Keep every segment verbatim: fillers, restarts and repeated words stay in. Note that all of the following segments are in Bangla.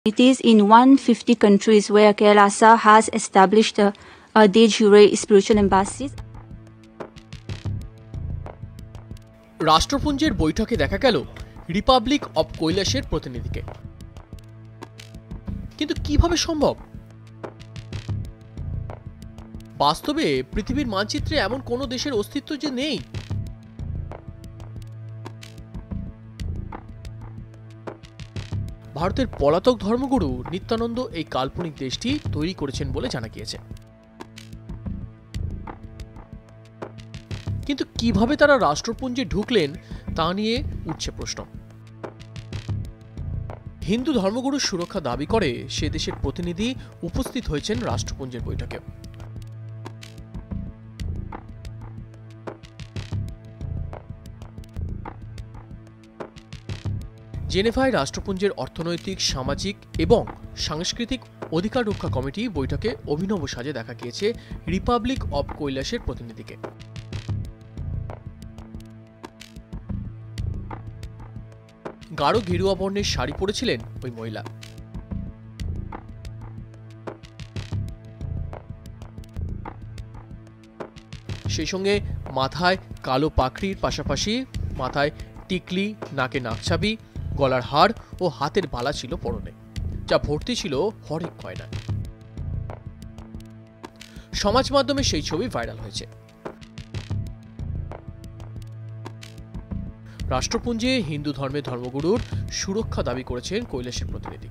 It is in one hundred fifty countries where Kailasa has established a, a de jure spiritual embassies. রাষ্ট্রপুঞ্জের বৈঠকে দেখা গেল রিপাবলিক অব কৈলাসের প্রতিনিধিকে, কিন্তু কিভাবে সম্ভব? বাস্তবে পৃথিবীর মানচিত্রে এমন কোনো দেশের অস্তিত্ব যে নেই। ভারতের পলাতক ধর্মগুরু নিত্যানন্দ এই কাল্পনিক দেশটি তৈরি করেছেন বলে জানা গিয়েছে, কিন্তু কিভাবে তারা রাষ্ট্রপুঞ্জে ঢুকলেন তা নিয়ে উঠছে প্রশ্ন। হিন্দু ধর্মগুরুর সুরক্ষা দাবি করে সে দেশের প্রতিনিধি উপস্থিত হয়েছেন রাষ্ট্রপুঞ্জের বৈঠকে। জেনেভায় রাষ্ট্রপুঞ্জের অর্থনৈতিক, সামাজিক এবং সাংস্কৃতিক অধিকার রক্ষা কমিটি বৈঠকে অভিনব সাজে দেখা গিয়েছে রিপাবলিক অব কৈলাসের প্রতিনিধিকে। গাঢ় গেরুয়া বর্ণের শাড়ি পরেছিলেন ওই মহিলা। সেই সঙ্গে মাথায় কালো পাখড়ির পাশাপাশি মাথায় টিকলি, নাকে নাকছাবি, গলার হাড় ও হাতের বালা ছিল পরনে, যা ভর্তি ছিল হরেক গয়না। সমাজ মাধ্যমে সেই ছবি ভাইরাল হয়েছে। রাষ্ট্রপুঞ্জে হিন্দু ধর্মের ধর্মগুরুর সুরক্ষা দাবি করেছেন কৈলাসের প্রতিনিধি।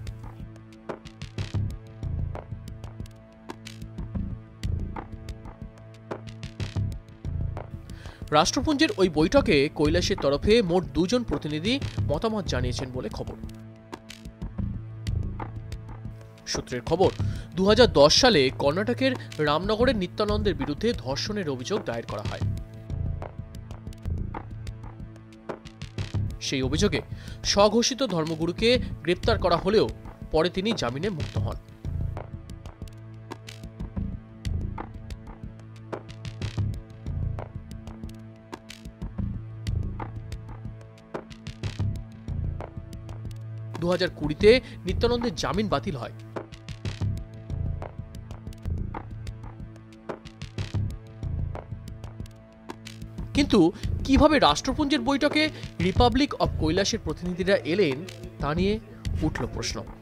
রাষ্ট্রপুঞ্জের ওই বৈঠকে কৈলাসের তরফে মোট দুজন প্রতিনিধি মতামত জানিয়েছেন বলে খবর। সূত্রের খবর, দু হাজার দশ সালে কর্ণাটকের রামনগরের নিত্যানন্দের বিরুদ্ধে ধর্ষণের অভিযোগ দায়ের করা হয়। সেই অভিযোগে স্বঘোষিত ধর্মগুরুকে গ্রেপ্তার করা হলেও পরে তিনি জামিনে মুক্ত হন। দু হাজার কুড়িতে নিত্যানন্দের জামিন বাতিল হয়। কিন্তু কিভাবে রাষ্ট্রপুঞ্জের বৈঠকে রিপাবলিক অব কৈলাসের প্রতিনিধিরা এলেন তা নিয়ে উঠল প্রশ্ন।